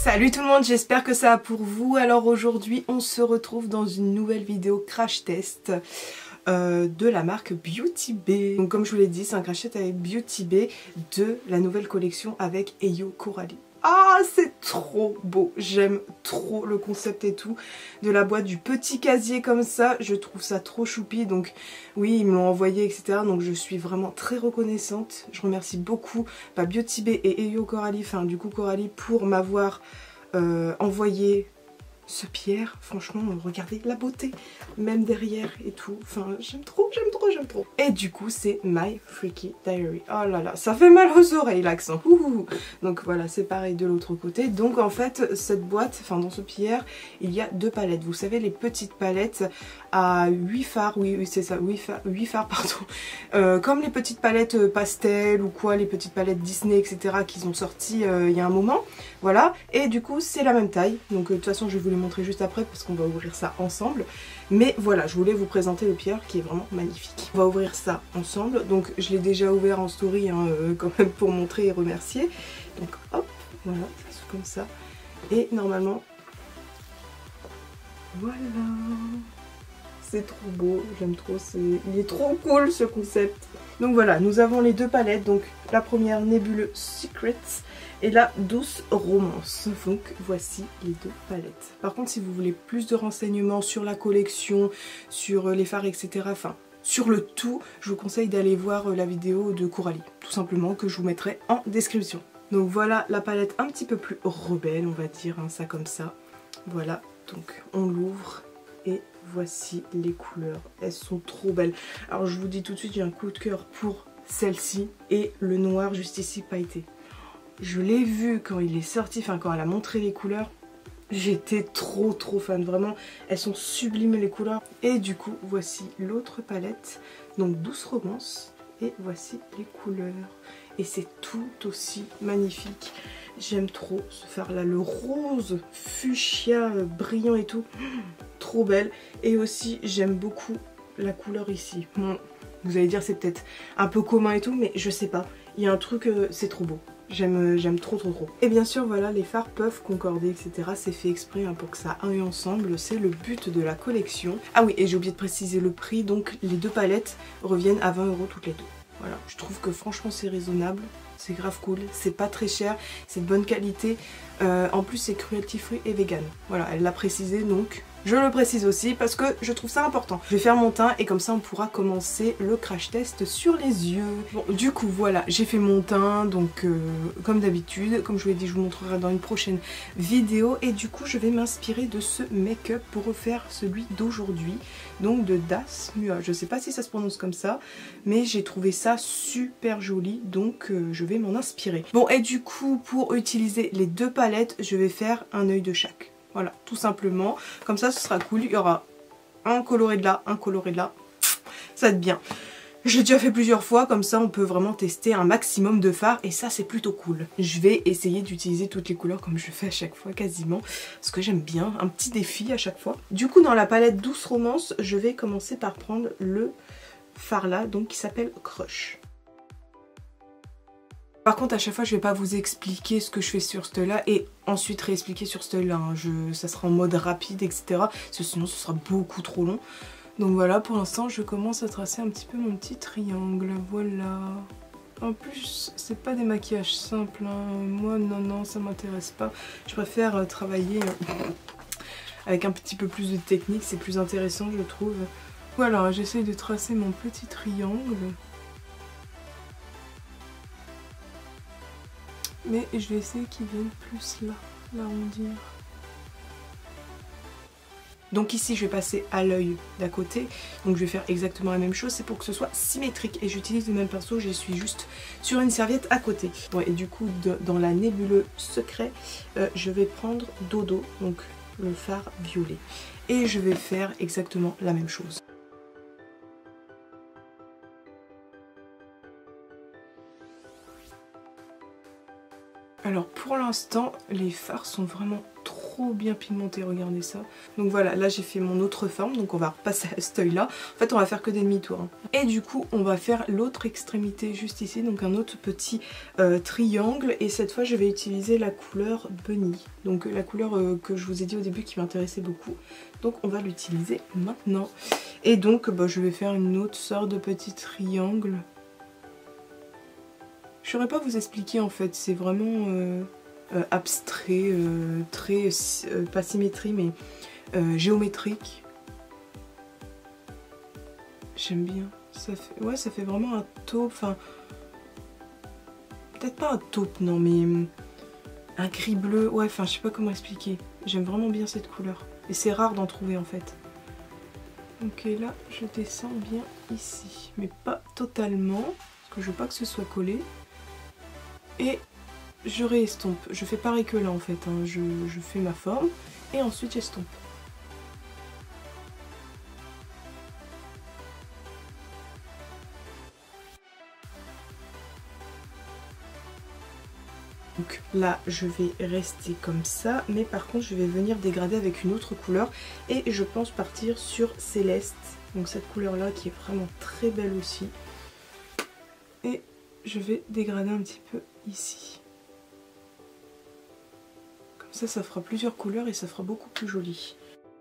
Salut tout le monde, j'espère que ça va pour vous. Alors aujourd'hui on se retrouve dans une nouvelle vidéo crash test de la marque Beauty Bay. Donc comme je vous l'ai dit, c'est un crash test avec Beauty Bay de la nouvelle collection avec Ayo Coralie. Ah, c'est trop beau, j'aime trop le concept et tout de la boîte, du petit casier comme ça, je trouve ça trop choupi. Donc oui, ils me l'ont envoyé, etc. Donc je suis vraiment très reconnaissante. Je remercie beaucoup Beauty Bay et Ayo Coralie, enfin du coup Coralie, pour m'avoir envoyé ce pierre. Franchement, regardez la beauté, même derrière et tout. Enfin, j'aime trop, j'aime trop, j'aime trop. Et du coup, c'est My Freaky Diary. Oh là là, ça fait mal aux oreilles l'accent. Donc voilà, c'est pareil de l'autre côté. Donc en fait, cette boîte, enfin dans ce pierre, il y a deux palettes. Vous savez, les petites palettes à 8 fards, oui c'est ça, 8 fards, pardon. Comme les petites palettes pastel ou quoi, les petites palettes Disney, etc. qu'ils ont sorti il y a un moment. Voilà, et du coup, c'est la même taille. Donc de toute façon, je vais vous les montrer juste après parce qu'on va ouvrir ça ensemble. Mais voilà, je voulais vous présenter le pierre qui est vraiment magnifique. On va ouvrir ça ensemble. Donc je l'ai déjà ouvert en story hein, quand même pour montrer et remercier. Donc hop, voilà, ça se comme ça. Et normalement, voilà. C'est trop beau, j'aime trop, il est trop cool ce concept. Donc voilà, nous avons les deux palettes, donc la première Nebuleux Secrets et la Douce Romance. Donc voici les deux palettes. Par contre, si vous voulez plus de renseignements sur la collection, sur les fards, etc., enfin sur le tout, je vous conseille d'aller voir la vidéo de Coralie, tout simplement, que je vous mettrai en description. Donc voilà la palette un petit peu plus rebelle, on va dire, hein, ça comme ça. Voilà, donc on l'ouvre. Et voici les couleurs, elles sont trop belles. Alors je vous dis tout de suite, j'ai un coup de cœur pour celle-ci et le noir juste ici pailleté. Je l'ai vu quand il est sorti, enfin quand elle a montré les couleurs, j'étais trop fan, vraiment elles sont sublimes les couleurs. Et du coup voici l'autre palette, donc Douce Romance, et voici les couleurs. Et c'est tout aussi magnifique. J'aime trop ce fard là, le rose fuchsia brillant et tout, trop belle. Et aussi j'aime beaucoup la couleur ici. Bon, vous allez dire c'est peut-être un peu commun et tout, mais je sais pas, il y a un truc, c'est trop beau. J'aime trop. Et bien sûr voilà, les fards peuvent concorder, etc. C'est fait exprès hein, pour que ça aille ensemble, c'est le but de la collection. Ah oui, et j'ai oublié de préciser le prix, donc les deux palettes reviennent à 20 € toutes les deux. Voilà, je trouve que franchement c'est raisonnable, c'est grave cool, c'est pas très cher, c'est de bonne qualité. En plus c'est cruelty free et vegan. Voilà, elle l'a précisé donc je le précise aussi parce que je trouve ça important. Je vais faire mon teint et comme ça on pourra commencer le crash test sur les yeux. Bon, du coup voilà, j'ai fait mon teint donc comme d'habitude, comme je vous l'ai dit, je vous montrerai dans une prochaine vidéo. Et du coup je vais m'inspirer de ce make-up pour refaire celui d'aujourd'hui, donc de Das Mua. Je sais pas si ça se prononce comme ça, mais j'ai trouvé ça super joli, donc je vais m'en inspirer. Bon, et du coup pour utiliser les deux palettes, je vais faire un œil de chaque. Voilà, tout simplement. Comme ça, ce sera cool. Il y aura un coloré de là, un coloré de là. Ça va être bien. Je l'ai déjà fait plusieurs fois, comme ça on peut vraiment tester un maximum de fards et ça c'est plutôt cool. Je vais essayer d'utiliser toutes les couleurs comme je fais à chaque fois quasiment, parce que j'aime bien, un petit défi à chaque fois. Du coup dans la palette Douce Romance, je vais commencer par prendre le fard là, donc qui s'appelle Crush. Par contre à chaque fois je vais pas vous expliquer ce que je fais sur ce là et ensuite réexpliquer sur ce là, hein. Ça sera en mode rapide etc. Parce que sinon ce sera beaucoup trop long. Donc voilà, pour l'instant je commence à tracer un petit peu mon petit triangle, voilà. En plus c'est pas des maquillages simples, hein. Moi non ça m'intéresse pas. Je préfère travailler avec un petit peu plus de technique, c'est plus intéressant je trouve. Voilà, j'essaye de tracer mon petit triangle. Mais je vais essayer qu'il vienne plus là, l'arrondir. Donc ici je vais passer à l'œil d'à côté, donc je vais faire exactement la même chose, c'est pour que ce soit symétrique et j'utilise le même pinceau, j'essuie juste sur une serviette à côté. Bon, et du coup dans la Nébuleux Secret, je vais prendre Dodo, donc le fard violet, et je vais faire exactement la même chose. Alors pour l'instant les fards sont vraiment trop trop bien pigmenté, regardez ça. Donc voilà, là j'ai fait mon autre forme, donc on va repasser à cet œil là. En fait on va faire que des demi-tours. Hein. Et du coup on va faire l'autre extrémité juste ici, donc un autre petit triangle. Et cette fois je vais utiliser la couleur Bunny. Donc la couleur que je vous ai dit au début qui m'intéressait beaucoup. Donc on va l'utiliser maintenant. Et donc je vais faire une autre sorte de petit triangle. Je saurais pas vous expliquer en fait, c'est vraiment abstrait, très, pas symétrie mais géométrique. J'aime bien, ça fait, ouais ça fait vraiment un taupe, enfin peut-être pas un taupe non mais un gris bleu, ouais enfin je sais pas comment expliquer. J'aime vraiment bien cette couleur et c'est rare d'en trouver en fait. Ok là je descends bien ici, mais pas totalement, parce que je veux pas que ce soit collé. Et je réestompe, je fais pareil que là en fait, hein. Je fais ma forme et ensuite j'estompe. Donc là je vais rester comme ça, mais par contre je vais venir dégrader avec une autre couleur et je pense partir sur Céleste, donc cette couleur là qui est vraiment très belle aussi. Et je vais dégrader un petit peu ici. Comme ça fera plusieurs couleurs et ça fera beaucoup plus joli.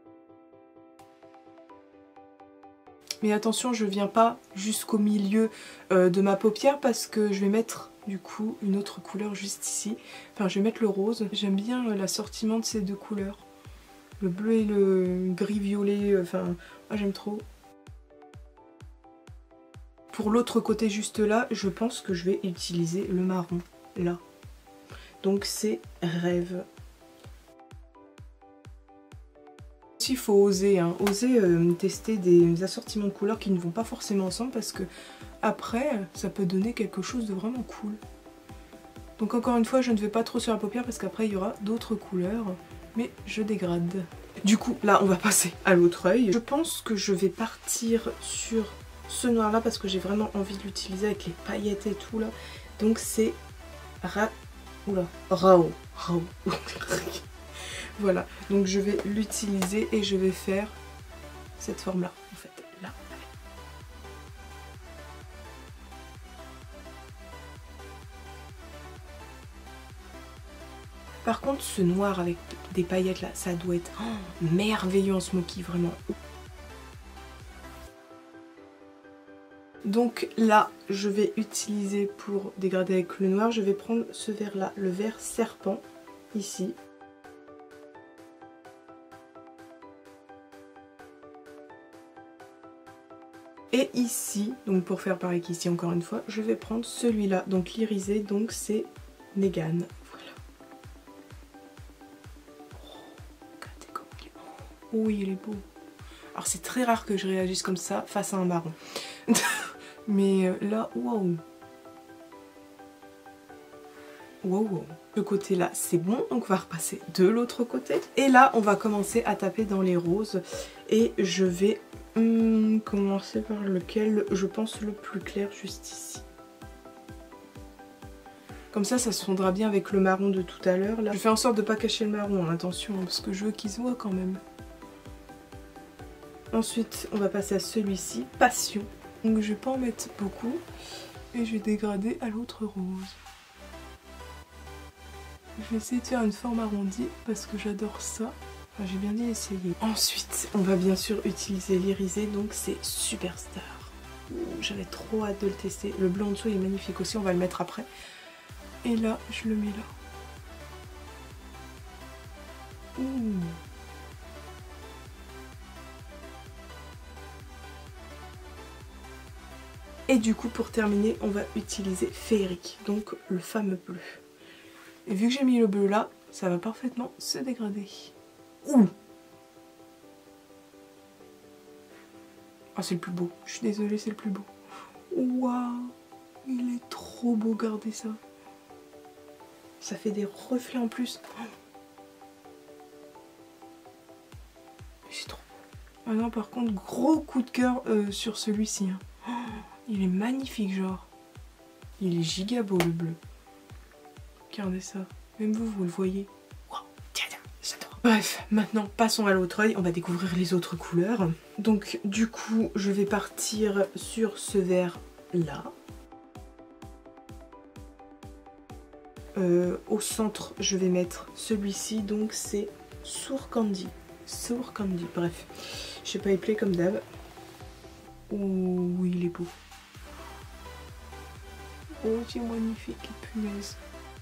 Mais attention, je viens pas jusqu'au milieu de ma paupière parce que je vais mettre du coup une autre couleur juste ici. Enfin, je vais mettre le rose. J'aime bien l'assortiment de ces deux couleurs. Le bleu et le gris-violet, enfin, moi j'aime trop. Pour l'autre côté juste là, je pense que je vais utiliser le marron, là. Donc c'est Rêve. Il faut oser, hein. Oser tester des assortiments de couleurs qui ne vont pas forcément ensemble parce que après ça peut donner quelque chose de vraiment cool. Donc encore une fois je ne vais pas trop sur la paupière parce qu'après il y aura d'autres couleurs, mais je dégrade. Du coup là on va passer à l'autre œil. Je pense que je vais partir sur ce noir là parce que j'ai vraiment envie de l'utiliser avec les paillettes et tout là. Donc c'est Rao. Voilà, donc je vais l'utiliser et je vais faire cette forme là, en fait, là. Par contre, ce noir avec des paillettes là, ça doit être merveilleux en smoky, vraiment. Donc là, je vais utiliser pour dégrader avec le noir, je vais prendre ce vert là, le vert serpent, ici. Et ici, donc pour faire pareil qu'ici encore une fois, je vais prendre celui-là, donc l'irisé, donc c'est Negan. Voilà. Oh, regardez comme il est beau. Oui, il est beau. Alors c'est très rare que je réagisse comme ça face à un marron. Mais là, waouh. Wow. Le côté là, c'est bon, donc on va repasser de l'autre côté. Et là, on va commencer à taper dans les roses. Et je vais commencer par lequel je pense le plus clair, juste ici. Comme ça se fondra bien avec le marron de tout à l'heure. Je fais en sorte de ne pas cacher le marron, hein, attention, parce que je veux qu'il se voit quand même. Ensuite, on va passer à celui-ci, Passion. Donc je vais pas en mettre beaucoup. Et je vais dégrader à l'autre rose. Je vais essayer de faire une forme arrondie parce que j'adore ça. Enfin, j'ai bien dit essayer. Ensuite, on va bien sûr utiliser l'irisé, donc c'est Superstar. J'avais trop hâte de le tester. Le blanc en dessous est magnifique aussi, on va le mettre après. Et là, je le mets là. Ouh. Et du coup, pour terminer, on va utiliser Féerique, donc le fameux bleu. Et vu que j'ai mis le bleu là, ça va parfaitement se dégrader. Ouh. Ah, c'est le plus beau. Je suis désolée, c'est le plus beau. Waouh, il est trop beau, regardez ça. Ça fait des reflets en plus. C'est trop beau. Ah non, par contre, gros coup de cœur sur celui-ci. Hein. Il est magnifique, genre. Il est giga beau, le bleu. Regardez ça. Même vous, vous le voyez. Wow, tiens, j'adore. Bref, maintenant passons à l'autre œil, on va découvrir les autres couleurs. Donc du coup, je vais partir sur ce vert là. Au centre, je vais mettre celui-ci, donc c'est Sour Candy. Sour Candy, bref. Je sais pas, il plaît comme d'hab. Oh oui, il est beau. Oh, c'est magnifique, punaise.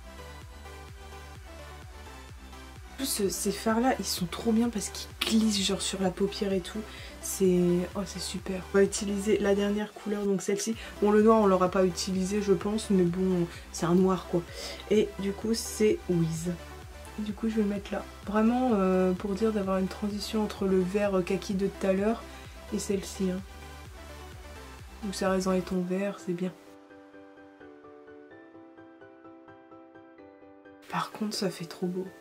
En plus, ces fards là, ils sont trop bien parce qu'ils glissent genre sur la paupière et tout. C'est super. On va utiliser la dernière couleur, donc celle-ci. Bon, le noir on l'aura pas utilisé je pense, mais bon, c'est un noir quoi. Et du coup c'est Wiz. Du coup je vais le mettre là. Vraiment pour dire d'avoir une transition entre le vert kaki de tout à l'heure et celle-ci. Hein. Donc ça reste dans les tons verts, c'est bien. Par contre ça fait trop beau.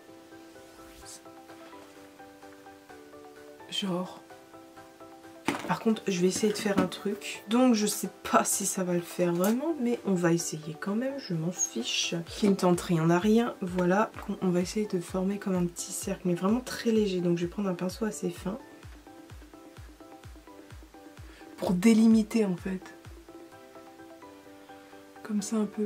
Genre... Par contre, je vais essayer de faire un truc. Donc, je sais pas si ça va le faire vraiment, mais on va essayer quand même. Je m'en fiche. Qui ne tente rien n'a rien. Voilà, on va essayer de former comme un petit cercle, mais vraiment très léger. Donc, je vais prendre un pinceau assez fin. Pour délimiter, en fait. Comme ça, un peu.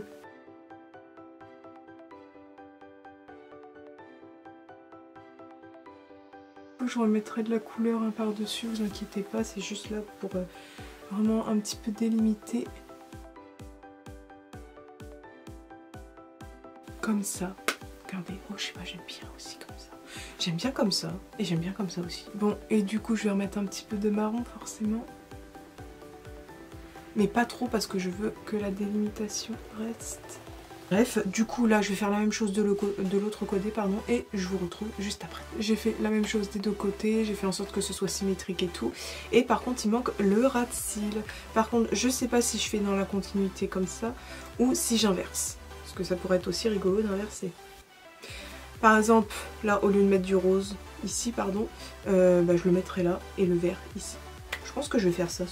Je remettrai de la couleur par-dessus, vous inquiétez pas, c'est juste là pour vraiment un petit peu délimiter. Comme ça. Regardez, oh je sais pas, j'aime bien aussi comme ça. J'aime bien comme ça, et j'aime bien comme ça aussi. Bon, et du coup je vais remettre un petit peu de marron forcément. Mais pas trop parce que je veux que la délimitation reste... Bref, du coup là je vais faire la même chose de l'autre côté pardon, et je vous retrouve juste après. J'ai fait la même chose des deux côtés, j'ai fait en sorte que ce soit symétrique et tout. Et par contre il manque le ras de cils. Par contre je sais pas si je fais dans la continuité comme ça ou si j'inverse. Parce que ça pourrait être aussi rigolo d'inverser. Par exemple là au lieu de mettre du rose ici pardon, je le mettrai là et le vert ici. Je pense que je vais faire ça.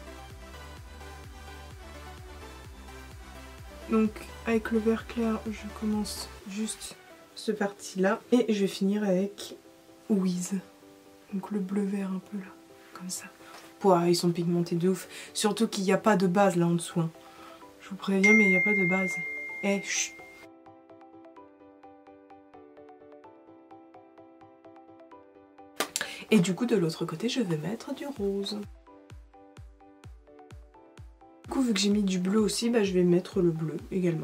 Donc avec le vert clair, je commence juste ce parti-là. Et je vais finir avec Wiz. Donc le bleu-vert un peu là, comme ça. Pouah, ils sont pigmentés de ouf. Surtout qu'il n'y a pas de base là en dessous. Hein. Je vous préviens, mais il n'y a pas de base. Eh, chut. Et du coup, de l'autre côté, je vais mettre du rose. Du coup, vu que j'ai mis du bleu aussi, je vais mettre le bleu également.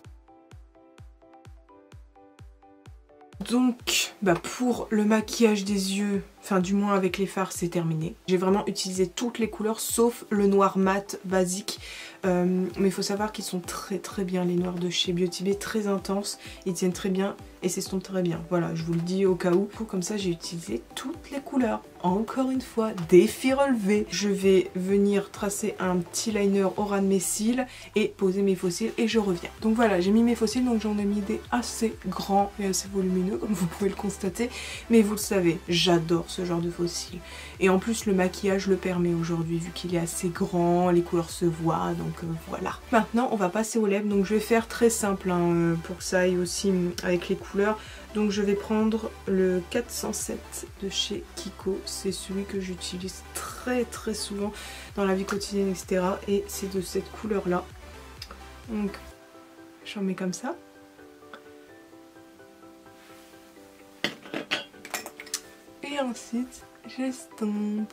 Donc, pour le maquillage des yeux, enfin du moins avec les fards, c'est terminé. J'ai vraiment utilisé toutes les couleurs sauf le noir mat basique. Mais il faut savoir qu'ils sont très bien, les noirs de chez Beauty Bay, très intenses. Ils tiennent très bien et s'estompent très bien. Voilà, je vous le dis au cas où. Comme ça, j'ai utilisé toutes les couleurs. Encore une fois, défi relevé. Je vais venir tracer un petit liner au ras de mes cils et poser mes faux cils et je reviens. Donc voilà, j'ai mis mes faux cils, donc j'en ai mis des assez grands et assez volumineux, comme vous pouvez le constater. Mais vous le savez, j'adore ce genre de faux cils. Et en plus, le maquillage le permet aujourd'hui, vu qu'il est assez grand, les couleurs se voient, donc voilà. Maintenant, on va passer aux lèvres, donc je vais faire très simple hein, pour que ça aille aussi avec les couleurs. Donc je vais prendre le 407 de chez Kiko, c'est celui que j'utilise très souvent dans la vie quotidienne, etc. Et c'est de cette couleur là. Donc j'en mets comme ça. Et ensuite j'estompe.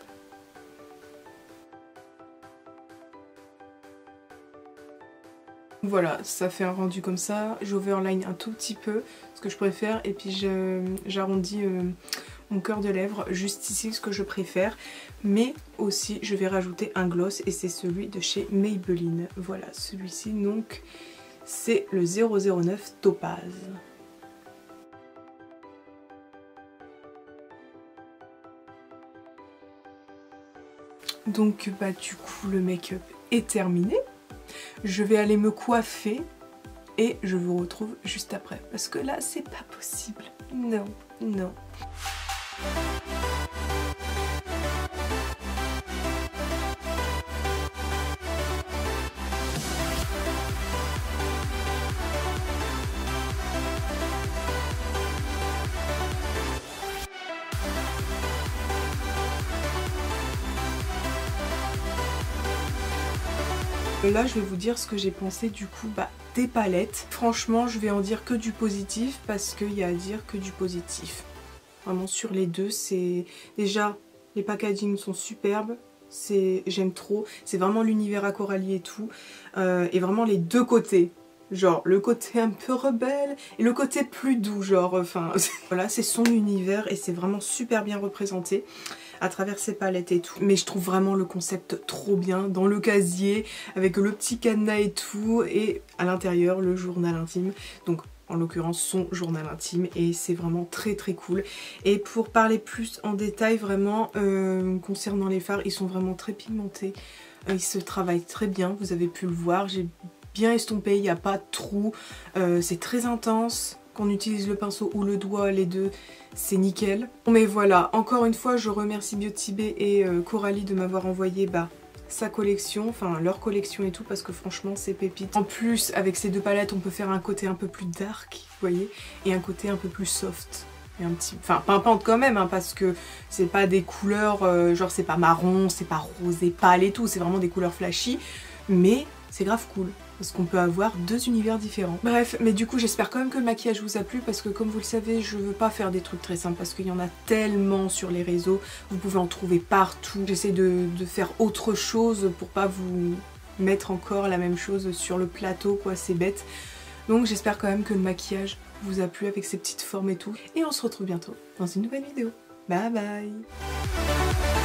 Voilà, ça fait un rendu comme ça. J'overline un tout petit peu, ce que je préfère, et puis j'arrondis mon cœur de lèvres juste ici, ce que je préfère. Mais aussi, je vais rajouter un gloss, et c'est celui de chez Maybelline. Voilà, celui-ci, donc, c'est le 009 Topaz. Donc, du coup, le make-up est terminé. Je vais aller me coiffer et je vous retrouve juste après. Parce que là, c'est pas possible. Non, non. Là je vais vous dire ce que j'ai pensé du coup des palettes. Franchement je vais en dire que du positif parce qu'il y a à dire que du positif. Vraiment sur les deux, c'est déjà les packaging sont superbes. J'aime trop, c'est vraiment l'univers à Coralie et tout, et vraiment les deux côtés, genre le côté un peu rebelle et le côté plus doux, genre enfin voilà, c'est son univers et c'est vraiment super bien représenté à travers ses palettes et tout. Mais je trouve vraiment le concept trop bien dans le casier avec le petit cadenas et tout, et à l'intérieur le journal intime, donc en l'occurrence son journal intime, et c'est vraiment très très cool. Et pour parler plus en détail vraiment concernant les fards, ils sont vraiment très pigmentés, ils se travaillent très bien, vous avez pu le voir, j'ai bien estompé, il n'y a pas de trou, c'est très intense. Qu'on utilise le pinceau ou le doigt, les deux, c'est nickel. Mais voilà, encore une fois, je remercie Biotibé et Coralie de m'avoir envoyé sa collection, enfin leur collection et tout, parce que franchement c'est pépite. En plus avec ces deux palettes on peut faire un côté un peu plus dark, vous voyez, et un côté un peu plus soft. Et un petit, enfin pimpante quand même, hein, parce que c'est pas des couleurs, genre c'est pas marron, c'est pas rosé pâle et tout, c'est vraiment des couleurs flashy, mais c'est grave cool. Parce qu'on peut avoir deux univers différents. Bref, mais du coup j'espère quand même que le maquillage vous a plu, parce que comme vous le savez, je veux pas faire des trucs très simples parce qu'il y en a tellement sur les réseaux, vous pouvez en trouver partout. J'essaie de faire autre chose pour pas vous mettre encore la même chose sur le plateau, quoi, c'est bête. Donc j'espère quand même que le maquillage vous a plu avec ses petites formes et tout. Et on se retrouve bientôt dans une nouvelle vidéo. Bye bye!